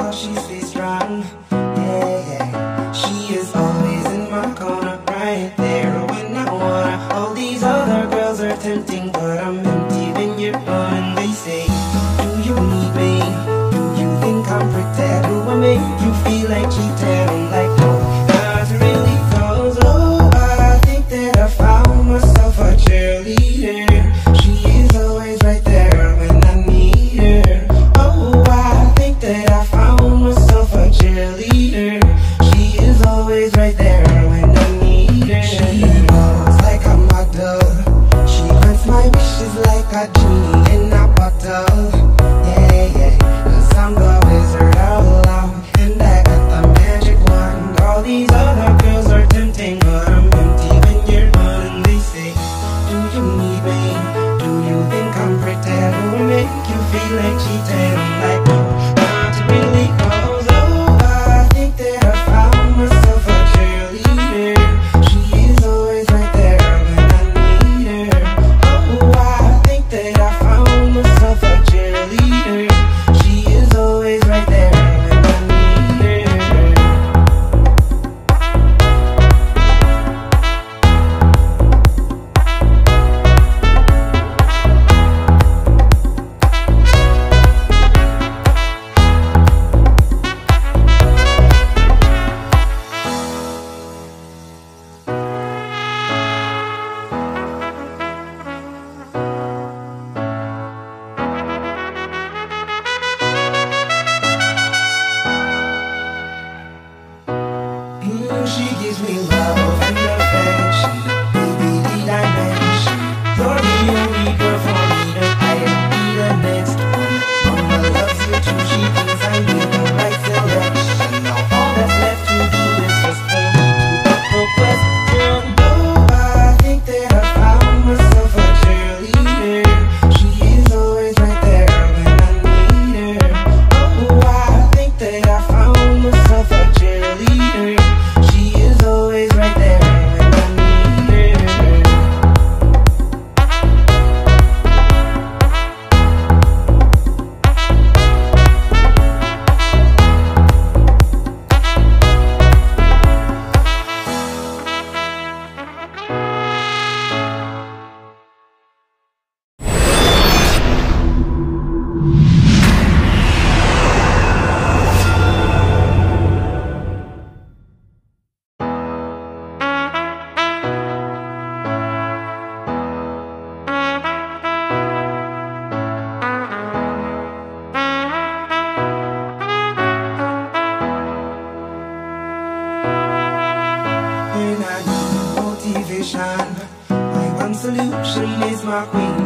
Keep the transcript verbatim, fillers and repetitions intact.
fall, she stays strong. Yeah, yeah. She is always in my corner, right there when I wanna. All these other girls are tempting, but I'm empty when you're gone. And they say, do you need me? Do you think I'm pretend? Do I make you feel like cheating? I'm like, no, not really, cause oh, I think that I found myself a cheerleader. She is always right there when I need her. Oh, I think that I found myself a cheerleader. She is always right there when I need her. She looks like a model. She grants my wishes like a genie in a bottle. Yeah, yeah, cause I'm the wizard all along, and I got the magic wand. All these other girls are tempting, but I'm empty when you're gone. And they say, do you need me? Do you think I'm pretend? Do I make you feel like cheating? I'm like, no, not really, cause oh, I think that I found myself a cheerleader. She is always right there when I need her. Oh, I think that I found myself a cheerleader. She is always right there when I need her. Mm, she gives me love and affection, baby, need I mention? You're the only girl for me that I be the next one. Mama loves you too, she thinks I made the right selection. Now all that's left to do is just for me to put the question. Oh, I think that I found myself a cheerleader. She is always right there when I need her. Oh, I think that I found myself a cheerleader. She is always right there when I need her. When I need motivation, my one solution is my queen.